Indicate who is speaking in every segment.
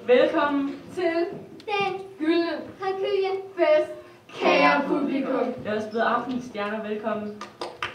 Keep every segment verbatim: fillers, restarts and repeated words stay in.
Speaker 1: Velkommen
Speaker 2: til
Speaker 3: den
Speaker 2: gyldne
Speaker 3: Herkylie-fest,
Speaker 2: kære publikum.
Speaker 1: Lad os byde aftenens stjerner velkommen.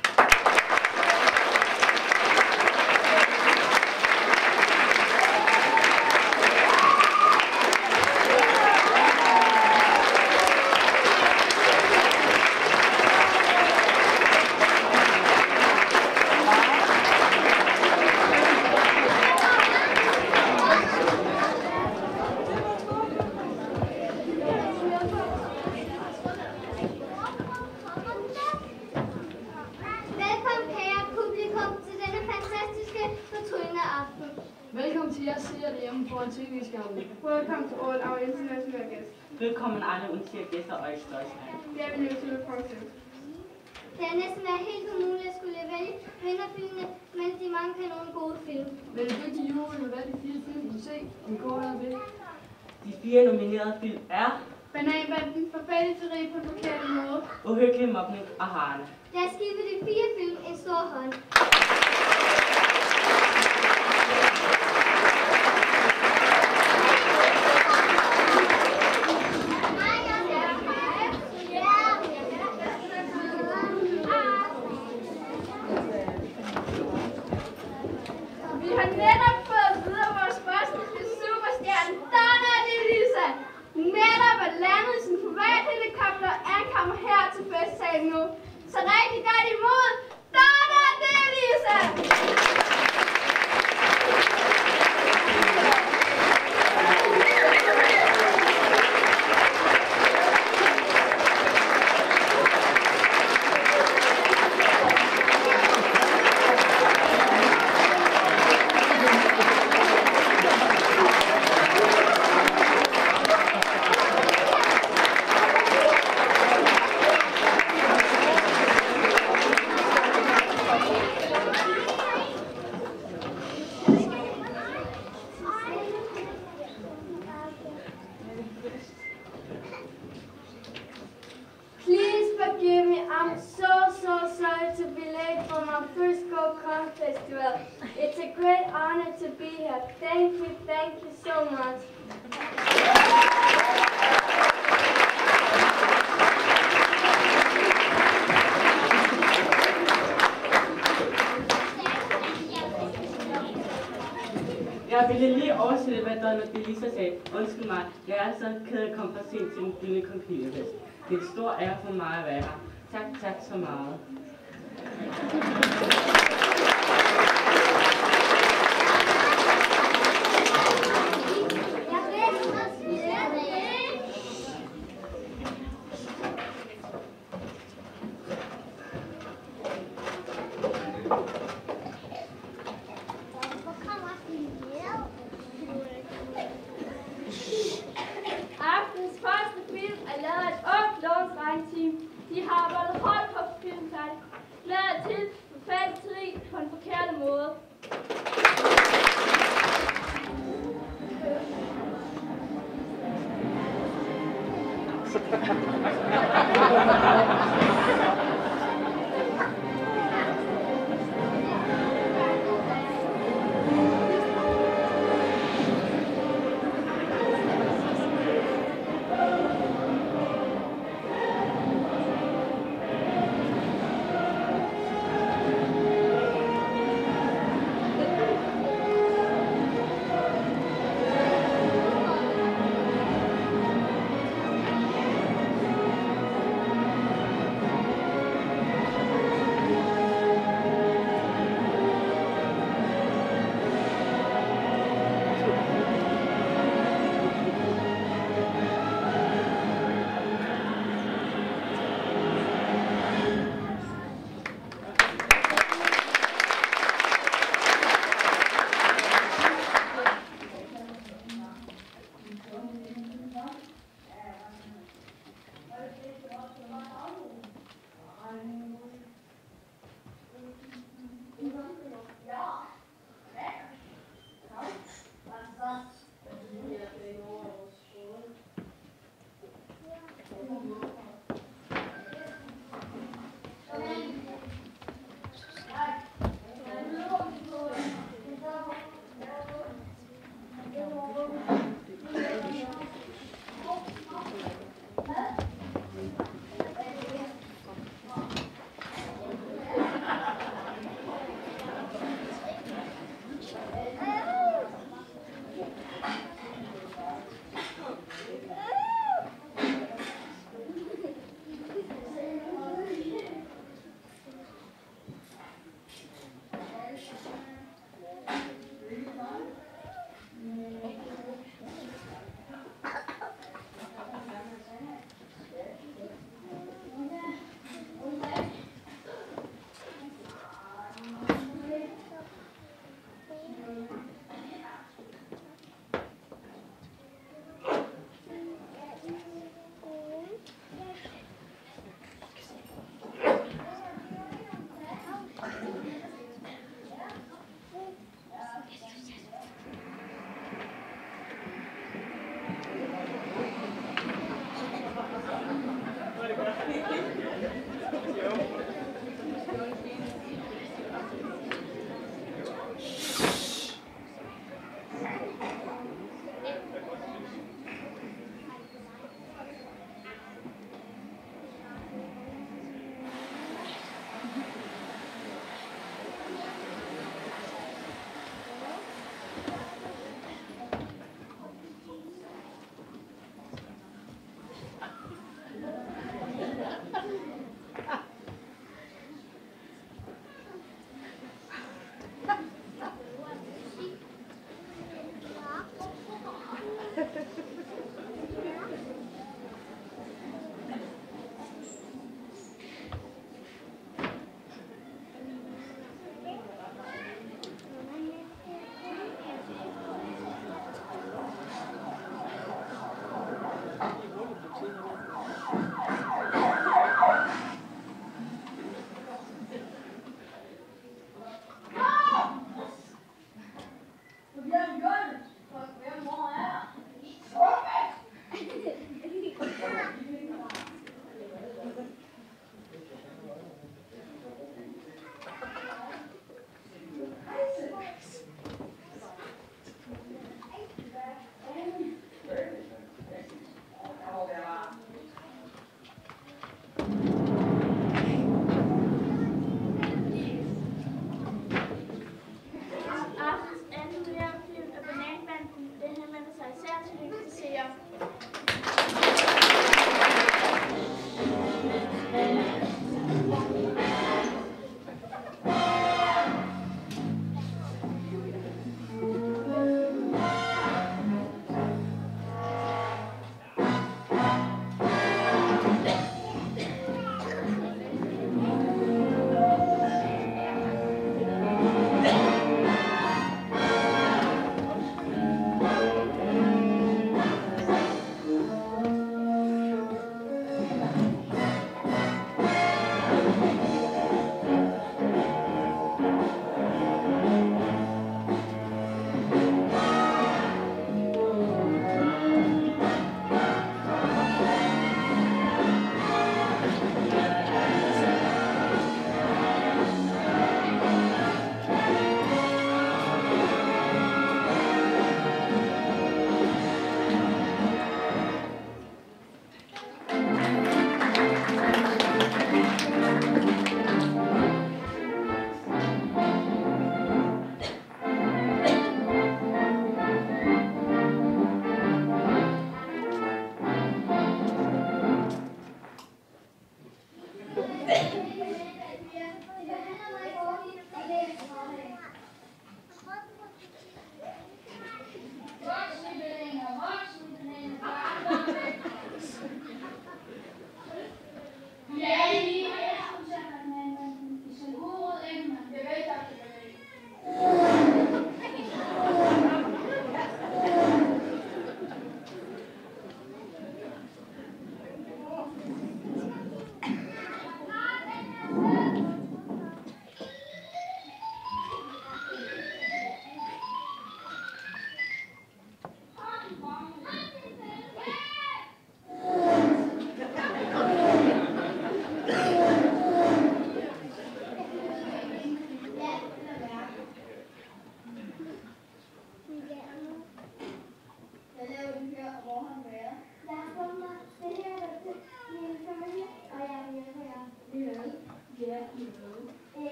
Speaker 2: Velkommen til jer seere derhjemme foran T V-skærmen.
Speaker 4: Welcome to all our international guests.
Speaker 1: Velkommen alle undtager gæster og ikke Deutschland.
Speaker 4: Bienvenue til le français.
Speaker 3: Det er næsten været helt umuligt at skulle vælge vinderfilmene, men de mange kan nogle gode film.
Speaker 2: Men en dygtig jury vil valgte de fire film, vi se om går der ved.
Speaker 1: De fire nominerede film er
Speaker 4: Bananbanden, forfærdelseri på den forkerte måde,
Speaker 1: Uhyggelig mobning og Harne.
Speaker 3: Lad os give de fire film en stor hånd.
Speaker 4: Vi har netop fået at vide, at vores første superstjerne, Donna DeLuca, netop er landet i sin privathelikopter og ankommer her til festsalen nu. Så rigtig godt imod Donna DeLuca!
Speaker 3: Please forgive me, I'm so, so sorry to be late for my first Go-Kart festival. It's a great honor to be here. Thank you, thank you so much.
Speaker 1: Jeg ville lige oversætte, hvad Donna DeLuca sagde. Undskyld mig, jeg er så ked af at komme for sent til den gyldne Herkylie-fest. Det er en stor ære for mig at være her. Tak, tak så meget.
Speaker 4: Aftens første film er lavet af et ungt lovens regnteam. De har arbejdet hårdt på filmfærdigt. Glæder til forfærdelseri på en forkerte måde.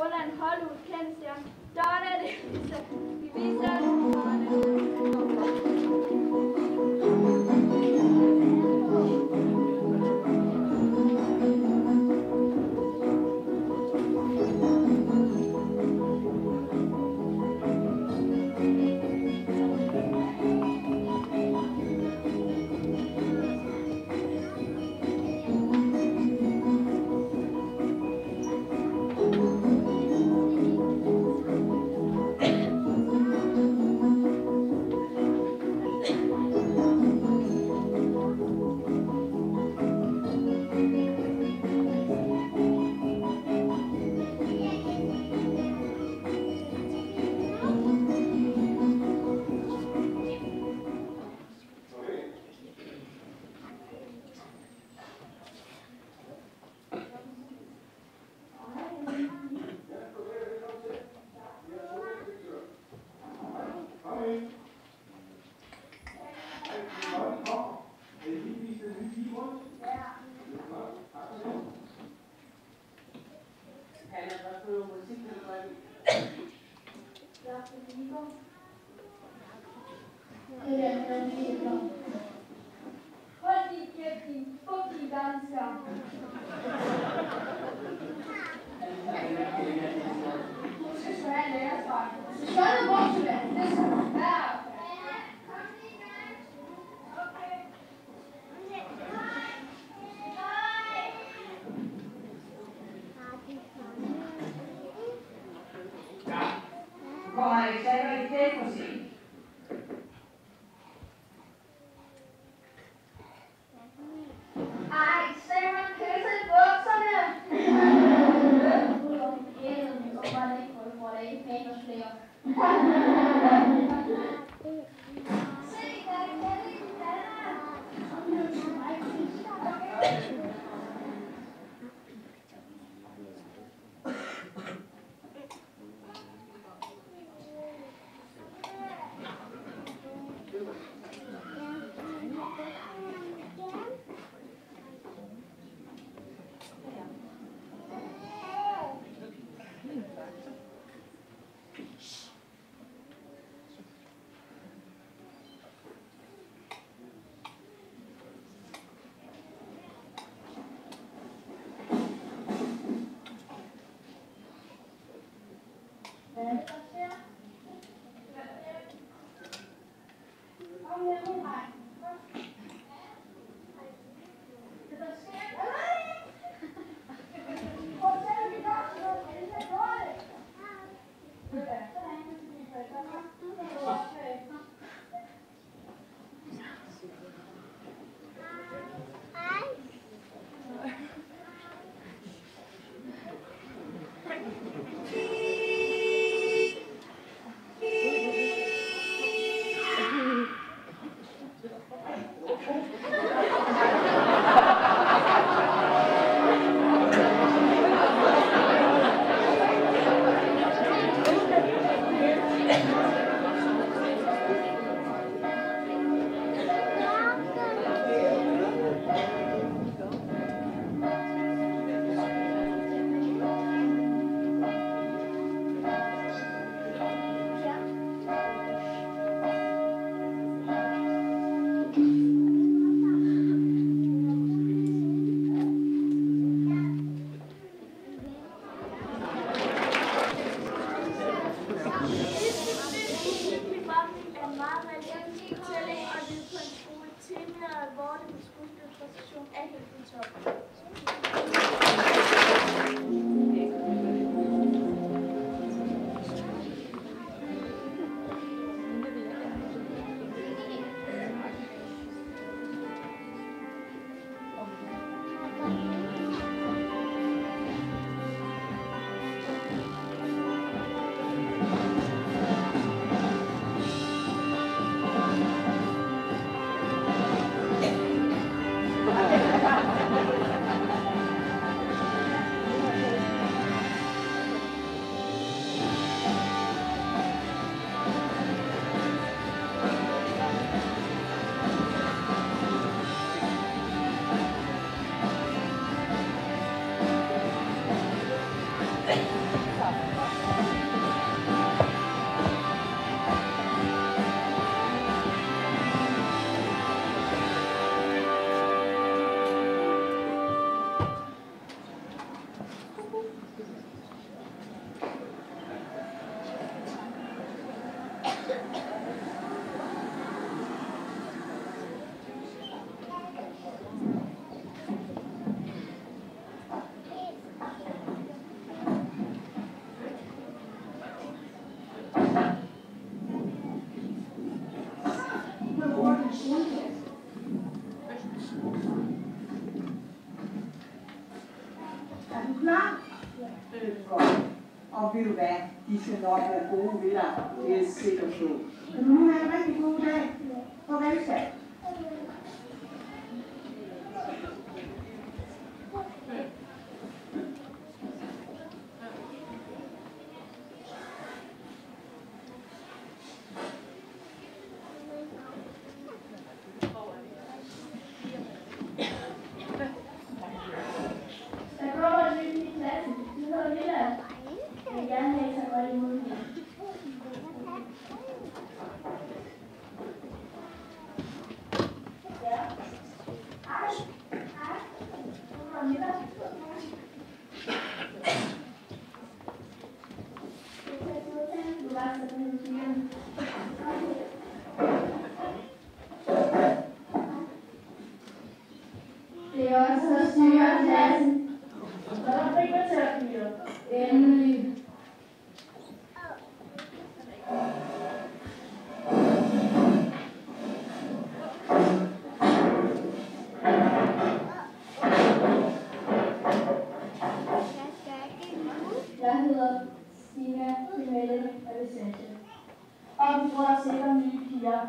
Speaker 4: grund af en Hollywood kendstjerne. Donna DeLuise. Vi viser os. Hold de kæft, din fugtige dansker. Du skal så have en lærersvej. Du skal have noget voksevand. Det skal du være.
Speaker 5: Kommer Alexander i det for sent?
Speaker 4: Ej, Sarah, pisse i bukserne! Jeg håber, det ikke får det ikke pænt og flere. Se, der er Kelly i
Speaker 6: Og ved du hvad, de skal nok være gode ved dig, det er jeg sikker på. Kan du nu have en rigtig god dag? Farvel, skat.
Speaker 2: Det er også så styrer klassen. Så der fik jeg til at fyre. Endelig. Jeg hedder Stina Kimelle Alessandra. Og vi tror, der er sikkert nye piger.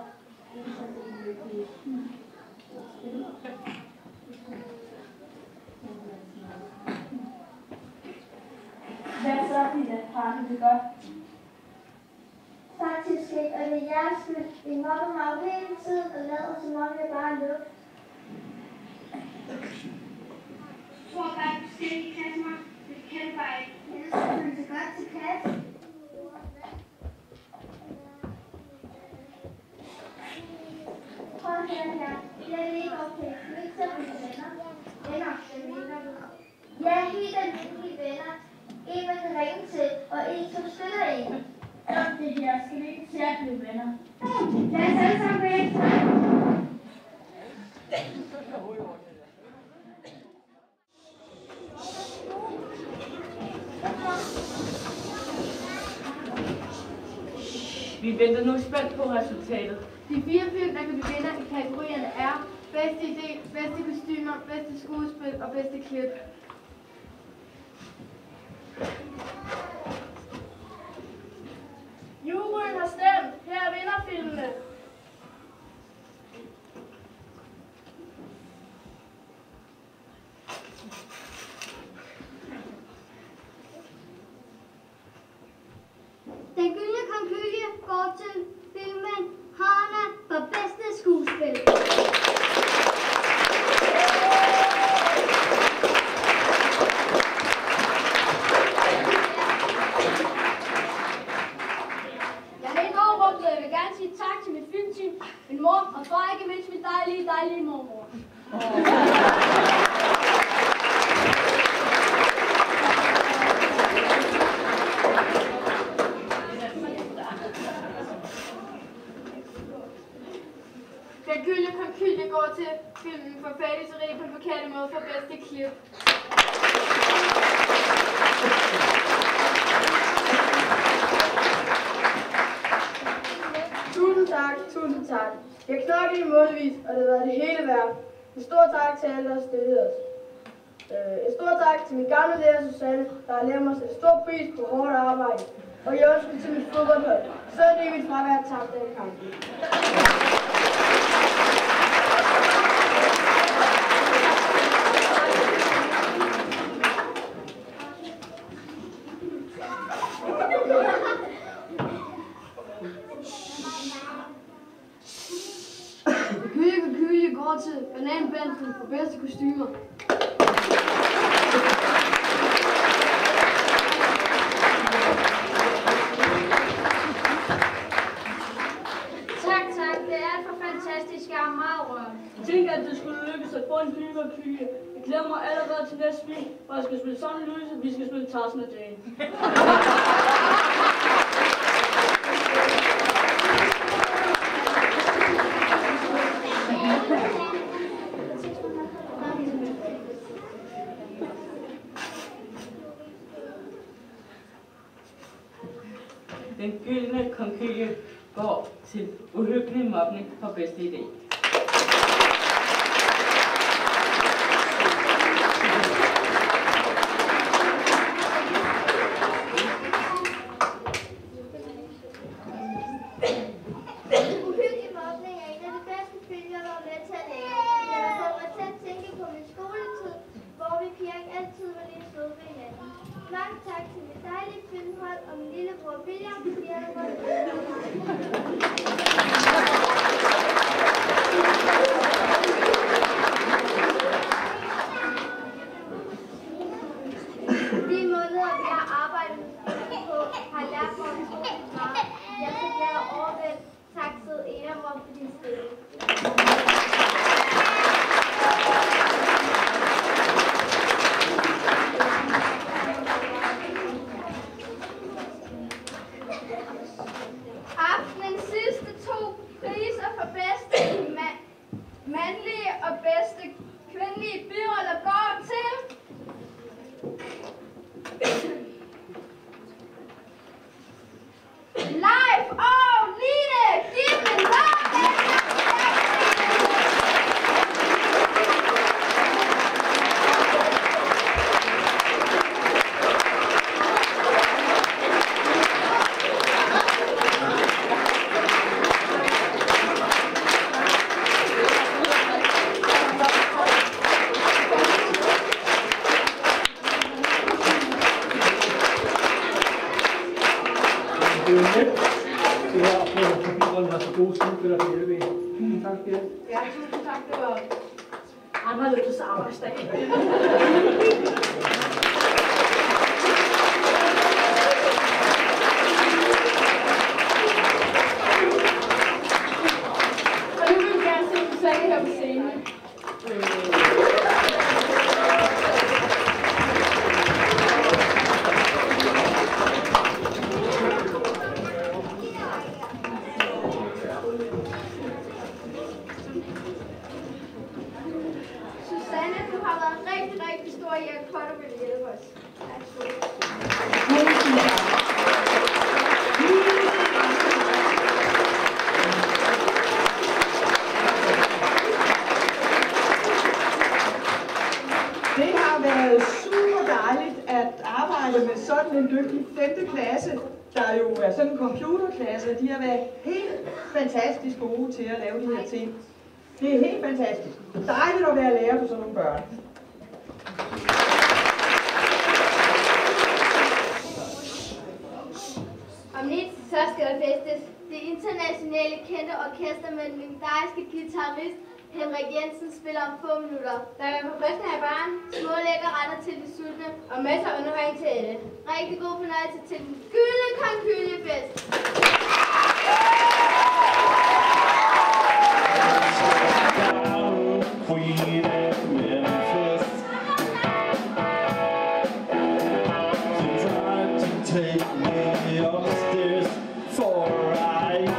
Speaker 2: Hvad så, Pina? Har du det godt?
Speaker 3: Faktisk ikke, og det er jeres skyld. I mobber mig jo hele tiden og lader som om jeg bare er luft.
Speaker 4: Jeg tror bare, du skal ikke kaste mig. Det kan du bare ikke.
Speaker 3: Jeg synes, det er godt til kat. Prøv at høre her. Det er ikke okay. Du er ikke så mine venner. Venner, det mener du. Ja, helt almindelige venner. En, man kan ringe til, og en, som støtter en.
Speaker 2: Om det her skal vi ikke til at blive venner.
Speaker 3: Lad os alle sammen væk.
Speaker 1: Vi venter nu spændt på resultatet.
Speaker 4: De fire film, der kan blive vinder i kategorierne er bedste idé, bedste kostymer, bedste skuespil og bedste klip.
Speaker 2: Juryen har stemt. Her er vinderfilmene.
Speaker 3: Den gyldne konkylie går til filmen Hana for bedste skuespil.
Speaker 2: Jeg er helt overrumplet, og jeg vil gerne sige tak til mit filmteam, min mor og far, ikke mindst min dejlige, dejlige mormor.
Speaker 4: Den gyldne konkylie går til filmen For fattig til rig på den forkerte måde for bedste klip.
Speaker 2: Tusind tak, tusind tak. Jeg knokkede i målvis, og det har været det hele værd. En stor tak til alle, der har stillet os. Øh, en stor tak til min gamle lærer Susanne, der har lært mig at sætte stor pris på hårdt arbejde. Og jeg ønsker til mit fodboldhold. Så er det mit fravær tabt den kamp. Kylje Kylje går til Bananbanden for bedste kostymer. glæder mig allerede til næste week, hvor jeg skal spille Sun og Louise, vi skal spille Tarzan og Jane.
Speaker 1: Den gyldne konkylie går til uhyggelig mobning for bedste idé.
Speaker 3: Uhyggelig mobning er en af de bedste film, jeg var med til at lave. Den har fået mig til at tænke på min skoletid, hvor vi piger ikke altid var lige søde ved hinanden. Mange tak til mit dejlige filmhold og min lillebror William, fordi han har været med. De måneder, vi har arbejdet på, har lært mig utroligt meget. Jeg er så glad og overvældt. Tak, søde Enerum, for din støtte. Aftenens sidste to priser for bedste ma- mandlige og bedste kvindelige biroller går til Leif og Line. Giv dem en hånd.
Speaker 7: Det er jo nemt. Det er at få forbi var så gode skuespillere på hjælpe en. Tusind tak, Pia.
Speaker 2: Ja, tusind tak. Det var anderledes arbejdsdag. Og nu vil vi gerne se Susanne her på scenen.
Speaker 3: Susanne, du har været en rigtig, rigtig stor hjælp for, at du vil hjælpe os. Tak skal du
Speaker 6: Det har været super dejligt at arbejde med sådan en dygtig femte klasse, der jo er sådan en computerklasse. De har været helt fantastisk gode til at lave de her ting. Det er helt fantastisk. Dejligt at være lærer for sådan nogle børn.
Speaker 3: Om lidt så skal der festes. Det internationale kendte orkester med den legendariske guitarist Henrik Jensen spiller om få minutter. Der er forfriskende af barn, små lækker retter til de sultne og masser af underholdning til alle. Rigtig god fornøjelse til den gyldne konkyliefest.
Speaker 8: Queen of Memphis, she tried to take me upstairs for a ride.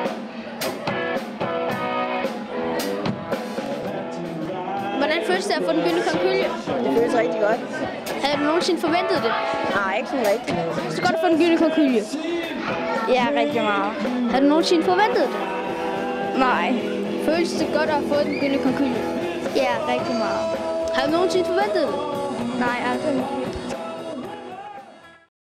Speaker 9: Hvordan føles det at få den gyldne konkylie?
Speaker 10: Det føles rigtig godt.
Speaker 9: Havde du nogensinde forventet det?
Speaker 10: Nej, ikke sådan rigtigt.
Speaker 9: Så godt at få den gyldne konkylie.
Speaker 10: Ja, rigtig meget.
Speaker 9: Havde du nogensinde forventet det?
Speaker 10: Nej.
Speaker 9: Føles det godt at få den gyldne konkylie?
Speaker 10: Ja, rigtig meget.
Speaker 9: Havde du nogensinde forventet det?
Speaker 10: Nej, aldrig.